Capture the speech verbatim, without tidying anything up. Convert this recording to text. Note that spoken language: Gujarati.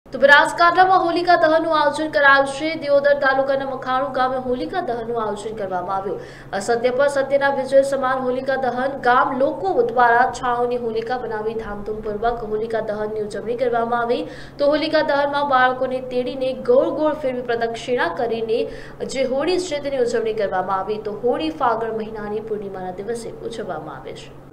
તો બનાસકાંઠામાં હોલિકા દહનનું આયોજન કરાયું છે। દિયોદર તાલુકાના મખાણુ ગામે હોલિકા દહનનું આયોજન કરવામાં આવ્યું। અસત્ય પર સત્યના વિજય સમાન હોલિકા દહન ગામ લોકો દ્વારા છાણોની હોલિકા બનાવી ધામધૂમપૂર્વક હોલિકા દહનની ઉજવણી કરવામાં આવી। તો હોલિકા દહનમાં બાળકોને તેડીને ગોળ ગોળ ફેરવી પ્રદક્ષિણા કરીને જે હોળી છે તેની ઉજવણી કરવામાં આવી। તો હોળી ફાગણ મહિનાની પૂર્ણિમાના દિવસે ઉજવવામાં આવે છે।